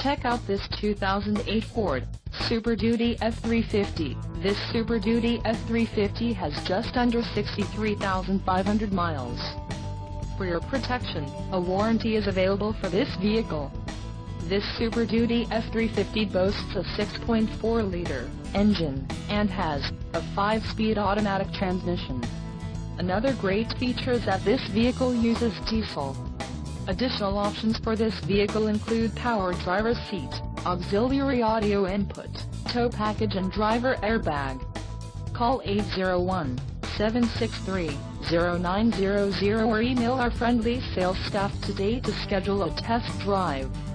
Check out this 2008 Ford Super Duty F-350. This Super Duty F-350 has just under 63,500 miles. For your protection, a warranty is available for this vehicle. This Super Duty F-350 boasts a 6.4-liter engine, and has a 5-speed automatic transmission. Another great feature is that this vehicle uses diesel. Additional options for this vehicle include power driver's seat, auxiliary audio input, tow package and driver airbag. Call 801-763-0900 or email our friendly sales staff today to schedule a test drive.